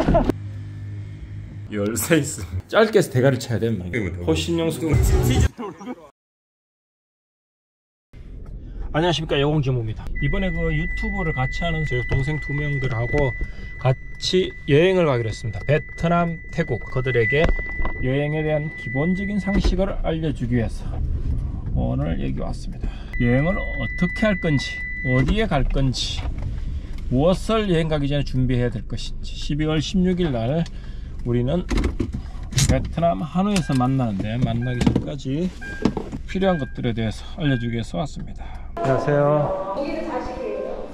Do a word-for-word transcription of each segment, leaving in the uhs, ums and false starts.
열쇠 있습니다. 짧게 해서 대가리 쳐야 돼. 호신용수. 안녕하십니까, 여공지모입니다. 이번에 그 유튜브를 같이 하는 제 동생 두 명들하고 같이 여행을 가기로 했습니다. 베트남, 태국. 그들에게 여행에 대한 기본적인 상식을 알려주기 위해서 오늘 여기 왔습니다. 여행을 어떻게 할 건지, 어디에 갈 건지, 무엇을 여행 가기 전에 준비해야 될 것인지. 십이월 십육일 날 우리는 베트남 하노이에서 만나는데, 만나기 전까지 필요한 것들에 대해서 알려주기 위해서 왔습니다. 안녕하세요. 여기는 자식이에요.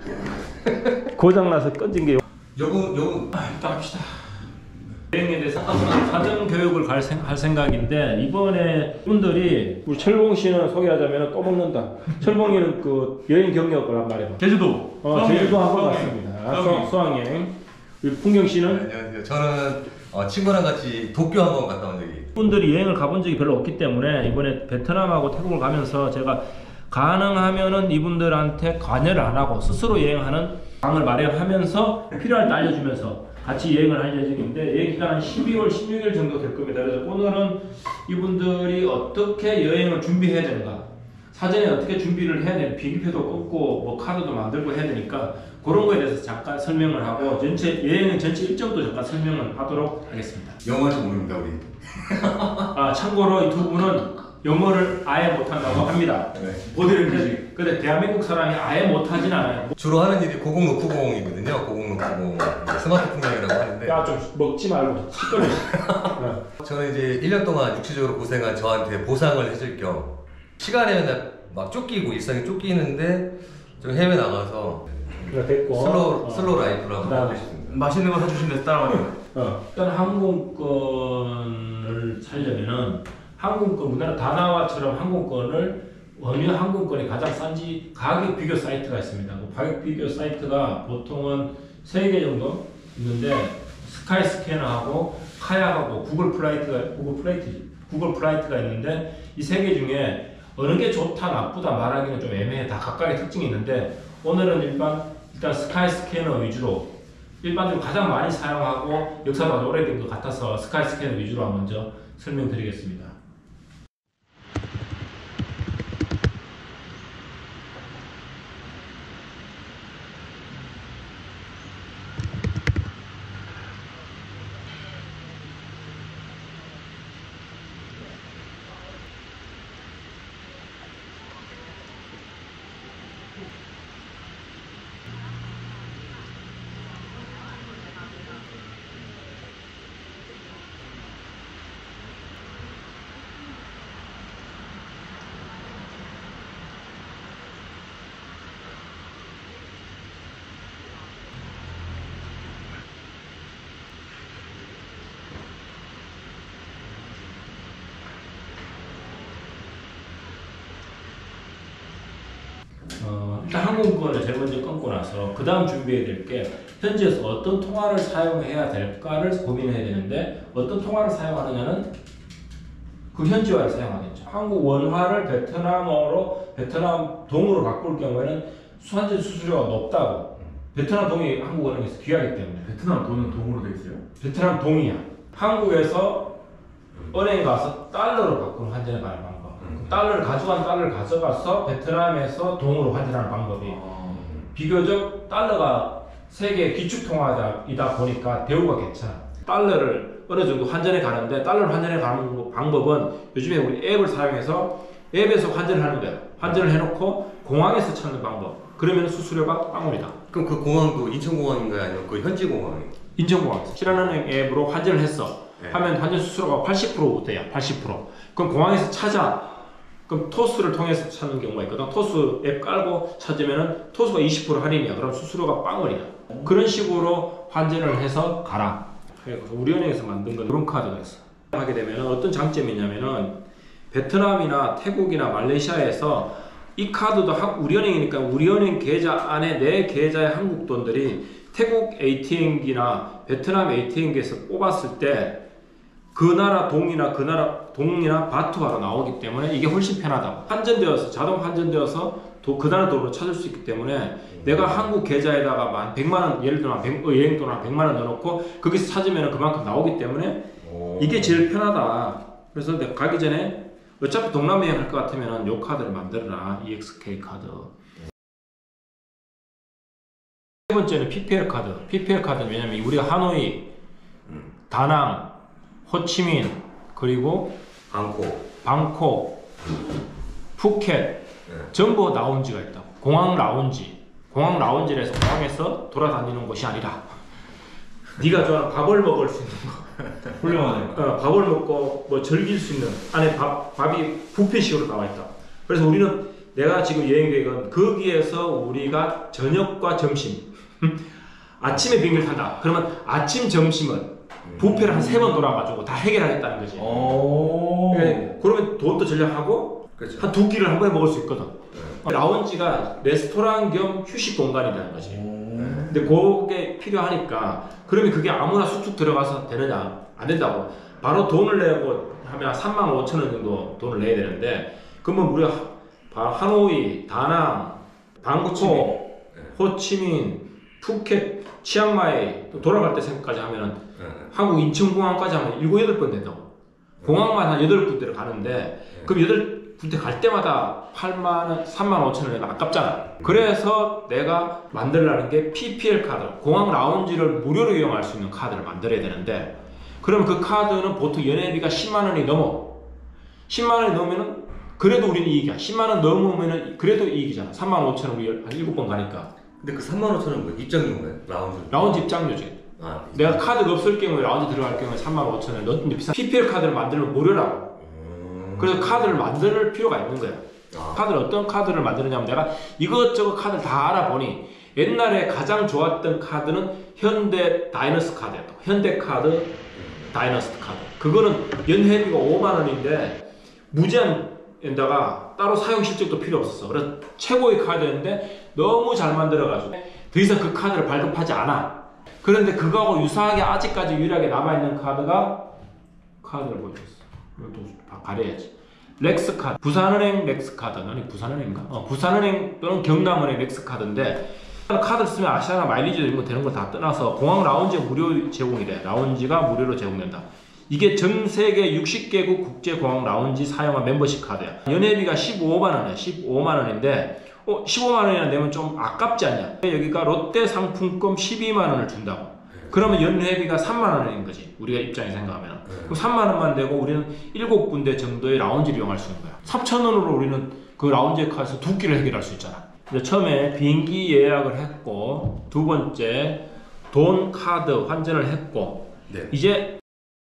고장나서 꺼진 게 요거 요거 아, 일단 합시다. 여행에 대해서 사전 교육을 갈 생, 할 생각인데, 이번에 분들이 우리 철봉 씨는 소개하자면 또 먹는다. 철봉이는 그 여행 경력을 한 말이야. 제주도. 어, 제주도 한번 갔습니다. 수, 수학여행. 우리 풍경 씨는? 네, 안녕하세요. 저는 어, 친구랑 같이 도쿄 한번 갔다 온 적이. 분들이 여행을 가본 적이 별로 없기 때문에 이번에 베트남하고 태국을 가면서 제가 가능하면은 이분들한테 관여를 안 하고 스스로 여행하는 방을 마련하면서 필요할 때 알려주면서 같이 여행을 할 예정인데, 여행 기간은 십이월 십육일 정도 될 겁니다. 그래서 오늘은 이분들이 어떻게 여행을 준비해야 되는가, 사전에 어떻게 준비를 해야 되는가, 비행기표도 끊고 뭐 카드도 만들고 해야 되니까 그런 거에 대해서 잠깐 설명을 하고, 전체 여행 전체 일정도 잠깐 설명을 하도록 하겠습니다. 영어를 모릅니다 우리. 아, 참고로 이 두 분은 영어를 아예 못한다고 합니다. 네. 보디랜드지. 근데 대한민국 사람이 아예 못하진 않아요. 주로 하는 일이 고공노크공이거든요. 고공노크공 스마트폰이라고 하는데. 야, 좀 먹지 말고 시끄러워. 네. 저는 이제 일 년 동안 육체적으로 고생한 저한테 보상을 해줄 겸 시간에 막 쫓기고 일상에 쫓기는데 좀 해외 나가서 됐고. 슬로우 어. 슬로우 라이프로 한번 그다음에. 하고 싶습니다. 맛있는 거 사주신데 따라가요. 어. 일단 항공권을 살려면은 항공권, 우리나라 다나와처럼 항공권을 어느 항공권이 가장 싼지 가격 비교 사이트가 있습니다. 그 가격 비교 사이트가 보통은 세 개 정도 있는데, 스카이스캐너하고 카약하고 구글 플라이트가 구글 플라이트 구글 플라이트가 있는데, 이 세 개 중에 어느 게 좋다 나쁘다 말하기는 좀 애매해. 다 각각의 특징이 있는데, 오늘은 일반 일단 스카이스캐너 위주로, 일반적으로 가장 많이 사용하고 역사도 아주 오래된 것 같아서 스카이스캐너 위주로 먼저 설명드리겠습니다. 어, 일단 항공권을 제일 먼저 끊고 나서 그 다음 준비해야 될 게, 현지에서 어떤 통화를 사용해야 될까를 고민해야 되는데, 어떤 통화를 사용하느냐는 그 현지화를 사용하겠죠. 한국 원화를 베트남어로, 베트남 동으로 바꿀 경우에는 환전 수수료가 높다고. 베트남 동이 한국 은행에서 귀하기 때문에. 베트남 돈은 동으로 돼 있어요? 베트남 동이야. 한국에서 은행 가서 달러로 바꾸는 환전에 관한 방법. 달러를 가져간 달러를 가져가서 베트남에서 동으로 환전하는 방법이 어. 비교적 달러가 세계 기축통화이다 보니까 대우가 괜찮아. 달러를 어느 정도 환전해 가는데, 달러를 환전해 가는 방법은 요즘에 우리 앱을 사용해서 앱에서 환전을 하는 거야. 환전을 해놓고 공항에서 찾는 방법. 그러면 수수료가 빵원이다. 그럼 그 공항도 인천공항인가요? 아니면 그 현지 공항이? 인천공항에서 신한은행 앱으로 환전을 했어. 네. 하면 환전 수수료가 팔십 퍼센트대야. 팔십 퍼센트. 그럼 공항에서 찾아. 그럼 토스를 통해서 찾는 경우가 있거든. 토스 앱 깔고 찾으면은 토스가 이십 퍼센트 할인이야. 그럼 수수료가 빵원이야. 그런 식으로 환전을 해서 가라. 그래서 우리은행에서 만든 건 그런 카드가 있어. 하게 되면 어떤 장점이 있냐면은, 베트남이나 태국이나 말레이시아에서 이 카드도 우리은행이니까 우리은행 계좌 안에 내 계좌의 한국 돈들이 태국 에이티엠기나 베트남 에이티엠기에서 뽑았을 때 그 나라 동이나 그 나라 동이나 바트화로 나오기 때문에 이게 훨씬 편하다고. 환전되어서 자동 환전되어서 도, 그 나라 돈으로 찾을 수 있기 때문에 내가 한국 계좌에다가 만 백만 원 예를 들어 백, 어, 여행 돈을 백만 원 넣어놓고 거기서 찾으면 그만큼 나오기 때문에 오. 이게 제일 편하다. 그래서 내가 가기 전에 어차피 동남아 여행 할 것 같으면 요 카드를 만들어라. 이엑스케이 카드. 세 번째는 피피엘 카드. 피피엘 카드는 왜냐면 우리가 하노이, 다낭, 호치민, 그리고 방콕, 방콕, 푸켓 네. 전부 라운지가 있다. 공항 라운지. 공항 라운지에서 공항에서 돌아다니는 곳이 아니라 네가 좋아하는 밥을 먹을 수 있는 거. 훌륭하네. 어, 밥을 먹고 뭐 즐길 수 있는 안에 밥, 밥이 뷔페식으로 나와 있다. 그래서 우리는 내가 지금 여행 계획은 거기에서 우리가 저녁과 점심 아침에 비행기를 탄다. 그러면 아침 점심은 뷔페를 한 세 번 돌아가지고 다 해결하겠다는 거지. 오. 그러니까 그러면 돈도 절약하고 그렇죠. 한 두 끼를 한 번에 먹을 수 있거든. 네. 라운지가 레스토랑 겸 휴식 공간이라는 거지. 네. 근데 그게 필요하니까 그러면 그게 아무나 쑥쑥 들어가서 되느냐? 안 된다고. 바로 돈을 내고 하면 삼만 오천 원 정도 돈을 내야 되는데 그러면 우리가 하, 하노이, 다낭, 방콕, 호치민, 푸켓, 치앙마이 또 돌아갈 때 생각까지 하면은 네. 한국 인천공항까지 하면 일곱 여덟 번 된다고. 공항만 한 여덟 군데를 가는데 그럼 여덟 군데 갈 때마다 팔만 원, 삼만 오천 원이 아깝잖아. 그래서 내가 만들라는 게 피피엘 카드, 공항 라운지를 무료로 이용할 수 있는 카드를 만들어야 되는데 그러면 그 카드는 보통 연회비가 십만 원이 넘어. 십만 원이 넘으면은 그래도 우리는 이익이야. 십만 원 넘으면은 그래도 이익이잖아. 삼만 오천 원 우리 한 일곱 번 가니까. 근데 그 삼만 오천 원 뭐 입장료인가요? 라운지. 라운지 입장료지. 아, 내가 카드가 없을 경우에 라운지 들어갈 경우에 삼만 오천 원. 너 비싼 피피엘 카드를 만들면 무료라고. 음. 그래서 카드를 만들 필요가 있는 거야. 아. 카드를 어떤 카드를 만드느냐면 내가 이것저것 카드를 다 알아보니 옛날에 가장 좋았던 카드는 현대 다이너스 카드였다. 현대 카드, 다이너스 카드. 그거는 연회비가 오만 원인데 무제한에다가 따로 사용 실적도 필요 없었어. 그래서 최고의 카드였는데 너무 잘 만들어가지고 더 이상 그 카드를 발급하지 않아. 그런데 그거하고 유사하게 아직까지 유일하게 남아있는 카드가 카드를 보여줬어. 이것도 가려야지. 렉스카드, 부산은행 렉스카드, 아니 부산은행인가? 어, 부산은행 또는 경남은행 렉스카드인데 카드를 쓰면 아시아나 마일리지 이런 거 되는 거 다 떠나서 공항 라운지가 무료 제공이 돼. 라운지가 무료로 제공된다. 이게 전 세계 육십 개국 국제공항 라운지 사용한 멤버십 카드야. 연회비가 십오만 원이야. 십오만 원인데 어, 십오만 원이나 내면 좀 아깝지 않냐? 여기가 롯데 상품권 십이만 원을 준다고. 그러면 연회비가 삼만 원인 거지. 우리가 입장에 생각하면. 그럼 삼만 원만 내고 우리는 일곱 군데 정도의 라운지를 이용할 수 있는 거야. 삼천 원으로 우리는 그 라운지에 가서 두 끼를 해결할 수 있잖아. 이제 처음에 비행기 예약을 했고, 두 번째 돈 카드 환전을 했고, 네. 이제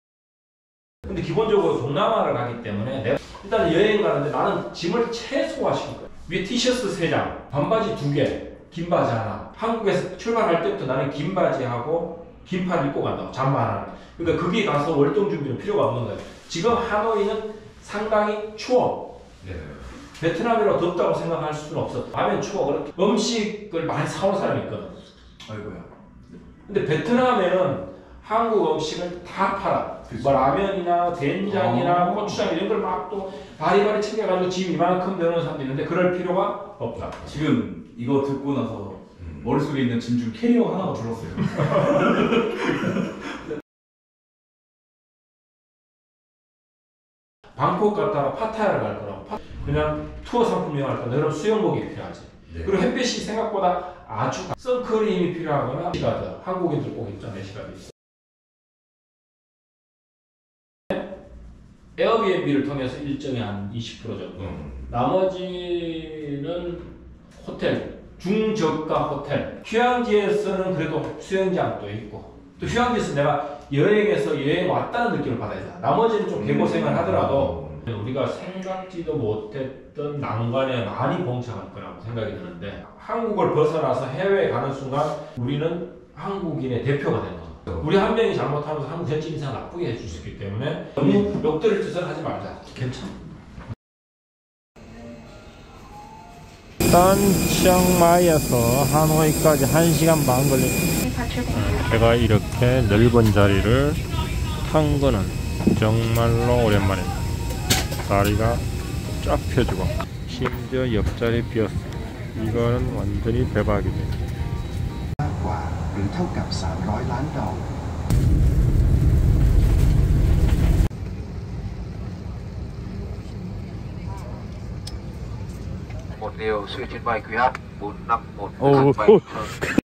근데 기본적으로 동남아를 가기 때문에 내가 일단 여행 가는데 나는 짐을 최소화시킬 거야. 위에 티셔츠 세 장, 반바지 두 개, 긴 바지 하나. 한국에서 출발할 때부터 나는 긴 바지하고 긴팔 입고 간다고. 잠바 하나. 그러니까 거기 가서 월동 준비는 필요가 없는 거야. 지금 하노이는 상당히 추워. 네. 베트남이라고 덥다고 생각할 수는 없어. 라면 추워. 그렇게 음식을 많이 사오는 사람이 있거든. 아이고야. 근데 베트남에는 한국 음식을 다 팔아. 그치. 뭐 라면이나 된장이나 어. 고추장 이런 걸 막 또 바리바리 챙겨가지고 짐 이만큼 내놓은 사람도 있는데 그럴 필요가 없다. 지금 이거 듣고 나서 머릿속에 있는 짐 중 캐리어 하나가 줄었어요. 방콕 갔다가 파타야를 갈 거라고. 파- 그냥 투어 상품 이용할 건데 그럼 수영복이 필요하지. 네. 그리고 햇빛이 생각보다 아주 선크림이 필요하거나 시가드. 한국인들 꼭 있잖아요. 시가드 있어. 에어비앤비를 통해서 일정의 한 이십 퍼센트 정도. 음. 나머지는 호텔, 중저가 호텔. 휴양지에서는 그래도 수영장도 있고 또 휴양지에서 내가 여행에서 여행 왔다는 느낌을 받아야 돼. 나머지는 좀 개고생을 하더라도 우리가 생각지도 못했던 난관에 많이 봉착할 거라고 생각이 드는데 한국을 벗어나서 해외에 가는 순간 우리는 한국인의 대표가 되는 거야. 우리 한 명이 잘못하면서 한국 전체 인상 나쁘게 해줄 수 있기 때문에 너무 욕들을 짓을 하지 말자. 괜찮아. 일단 치앙마이에서 하노이까지 한 시간 반 걸립니다. 제가 이렇게 넓은 자리를 탄 거는 정말로 오랜만입니다. 다리가 쫙 펴지고 심지어 옆자리 비었어요. 이거는 완전히 대박이네. มากกว่าหรือเท่ากับ สามร้อย ล้านดอล một điều suy chuyến bay quy hát bốn năm một Ồ, bay ồ.